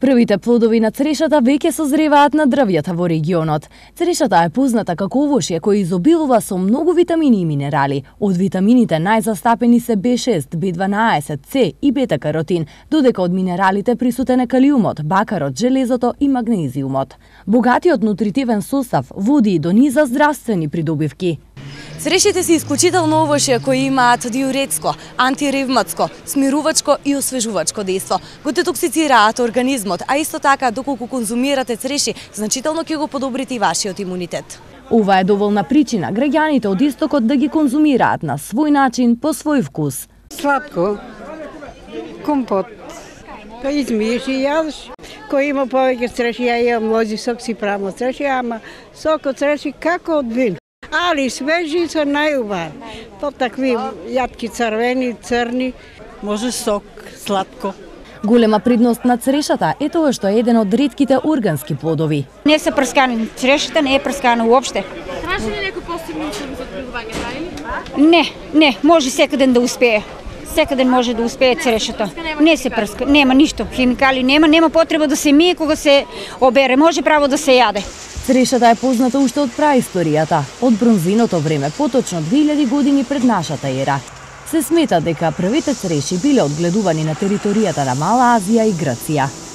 Првите плодови на црешата веќе созреваат на дрвјата во регионот. Црешата е позната како овошје кој изобилува со многу витамини и минерали. Од витамините најзастапени се B6, B12, С и бета-каротин, додека од минералите присутен е калиумот, бакарот, железото и магнезиумот. Богатиот нутритивен состав води и до низа здравствени придобивки. Црешите се исклучително овошје кои имаат диуретско, антиревматско, смирувачко и освежувачко дејство. Го детоксицираат организмот, а исто така доколку конзумирате цреши, значително ќе го подобрите и вашиот имунитет. Ова е доволна причина граѓаните од истокот да ги конзумираат на свој начин, по свој вкус. Сладко, компот, кој измиеш и јадеш. Кој има повеќе цреши, ја имам лози сок, си правам цреши, ама сок од цреши како од вин. Али свежи се најубави. По такви јатки црвени, црни, може сок, сладко. Голема предност на црешата е тоа што е еден од ретките органски плодови. Не се прскани, црешата не е прскана уопште. Тражи ли некој посебен услов за приготвање, Не, може секаден да успее. Секаден може да успее црешата. Не се прска, нема ништо, химикали нема потреба да се мие кога се обере, може право да се јаде. Црешата е позната уште од праисторијата, од бронзиното време, поточно 2000 години пред нашата ера. Се смета дека првите цреши биле одгледувани на територијата на Мала Азија и Грција.